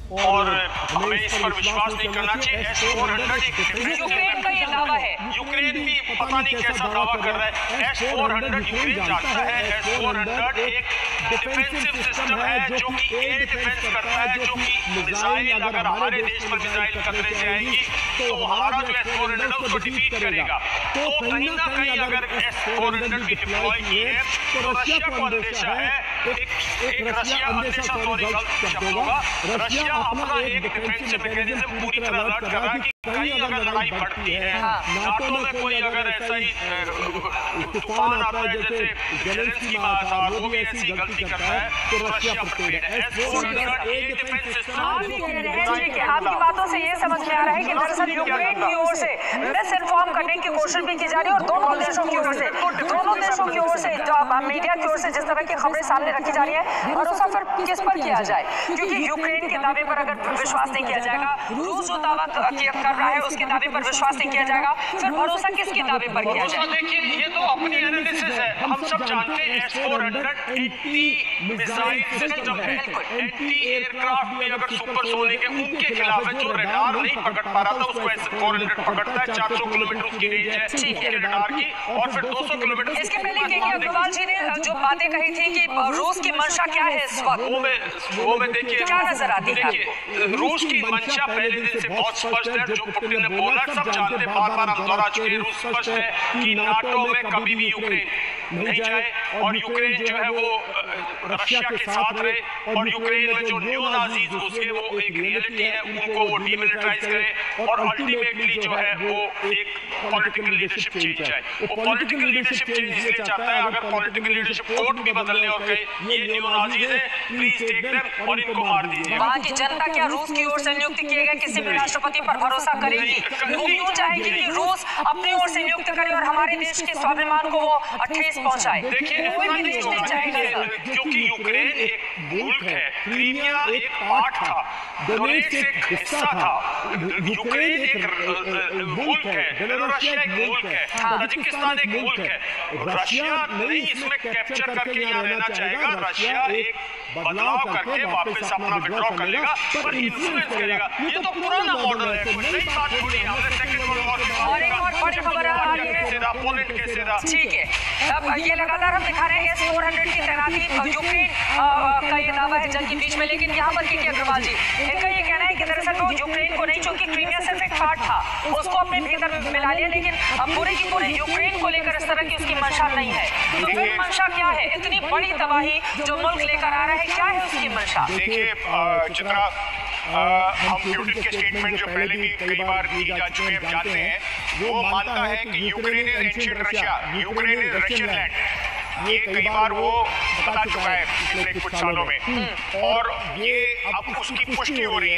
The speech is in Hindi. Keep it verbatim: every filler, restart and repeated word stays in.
और हमें इस पर विश्वास नहीं करना चाहिए। एस फोर हंड्रेड यूक्रेन का ये दावा है, यूक्रेन भी पता नहीं कैसा दावा कर रहा है। एस फोर हंड्रेड यूक्रेन जानता है एस फोर हंड्रेड एक डिफेंसिव सिस्टम है जो कि एयर डिफेंस करता है, जो कि मिसाइल अगर हमारे देश पर मिसाइल खतरे से आएगी तो हमारा जो एस फोर हंड्रेड है उसको डिफीट करेगा। तो कहीं ना कहीं अगर एस फोर हंड्रेड की डिप्लॉय की है तो रशिया को अंदेशा है, एक रशिया अंदेशा सॉरी गलत शब्द होगा, रशिया अपना एक डिफेंसिव मैकेनिज्म पूरी तरह अलर्ट कर रहा है कि कहीं अगर लड़ाई बढ़ती है, नाटो में कोई अगर ऐसा ही तूफान आता है जैसे जेलेंस्की में आता है, वो भी ऐसी गलती करता है तो रशिया प्रिपेयर्ड है। एस फोर हंड्रेड एक डिफेंस सिस्टम है। आपकी बातों से ये समझ में आ रहा है कि दरअसल यूक्रेन की ओर से मिस इन्फॉर्म करने की कोशिश भी की जा रही है और दोनों देशों की ओर से दोनों देशों की ओर से मीडिया की ओर से जिस तरह की खबरें सामने रखी जा रही है, भरोसा फिर किस पर किया जाए? क्योंकि यूक्रेन के दावे पर अगर विश्वास नहीं किया जाएगा, रूस जो दावा कर रहा है उसके दावे पर विश्वास नहीं किया जाएगा, फिर भरोसा किसके दावे पर किया जाए? देखिए ये तो अपनी एनालिसिस है, हम सब जानते हैं S four hundred anti missile system है, एंटी एयरक्राफ्ट भी अगर सुपरसोनिक है उनके खिलाफ है, जो रडार नहीं पकड़ पा रहा था उसको एस फोर हंड्रेड पकड़ता है। चार सौ किलोमीटर उसकी रेंज है ठीक है रडार की, और फिर दो सौ किलोमीटर। इसके पहले के अग्रवाल जी ने जो बातें कही थी कि रूस की मंशा क्या है इस वक्त, वो में वो में देखिए क्या नजर आती है? देखिए रूस की मंशा पहले दिन से बहुत स्पष्ट है, जो पुतिन ने बोला सब जानते, बार बार हम दोहरा चुके हैं, रूस स्पष्ट है कि नाटो में कभी भी यूक्रेन नहीं जाए और यूक्रेन जो है वो रशिया के साथ रहे और यूक्रेन में जो न्यू नाजीज घुसे वो एक रियलिटी है, उनको वो डीमिलिटराइज करे और अल्टीमेटली जो है वो एक पॉलिटिकल लीडरशिप चेंज आए। वो पॉलिटिकल लीडरशिप चेंज इसलिए चाहता है, अगर पॉलिटिकल लीडरशिप कोर्ट भी बदलने और कहे ये न्यू नाजीज है प्लीज टेक देम और इनको मार दीजिए। वहाँ की जनता क्या रूस की ओर से नियुक्त किए गए किसी भी राष्ट्रपति पर भरोसा करेगी? वो क्यों चाहेगी कि रूस अपनी ओर से नियुक्त करे और हमारे देश के स्वाभिमान को वो ठेस पहुंचाए? देखिए कोई भी देश नहीं चाहेगा, क्योंकि यूक्रेन एक मुल्क है, क्रीमिया एक पार्ट था, डोनेट्स एक हिस्सा था, यूक्रेन एक मुल्क है, बेलारूसिया एक मुल्क है, ताजिकिस्तान एक मुल्क है। रशिया नहीं इसमें कैप्चर करके यहाँ रहना चाहेगा, रशिया एक बदलाव करके वापस अपना विड्रॉ कर लेगा पर इन्फ्लुएंस करेगा। ये तो पुराना मॉडल है, कोई नई बात थोड़ी है। हमने सेकंड वर्ल्ड वॉर और एक और बड़ी खबर आ रही है सीधा पोलैंड के सीधा ठीक है। अब ये लगातार हम दिखा रहे हैं एस फोर हंड्रेड की तैनाती, यूक्रेन का ये दावा है जंग के बीच में, लेकिन यहाँ पर के अग्रवाल जी इनका ये कहना है कि दरअसल वो यूक्रेन को नहीं, चूंकि क्रीमिया सिर्फ एक पार्ट था उसको अपने भीतर मिला लिया, लेकिन अब पूरे की पूरे यूक्रेन को लेकर इस तरह की उसकी मंशा नहीं है। तो फिर मंशा क्या है? इतनी बड़ी तबाही जो मुल्क लेकर आ रहा है, क्या है उसकी मंशा? देखिए चित्रा, हम प्यूटिन के स्टेटमेंट जो पहले भी कई बार दी जा चुके हैं हम जानते हैं, वो मानता है कि Ukraine is ancient Russia, Ukraine is Russian land. ये कई बार वो बता चुका है पिछले कुछ सालों में और ये अब उसकी पुष्टि हो रही है।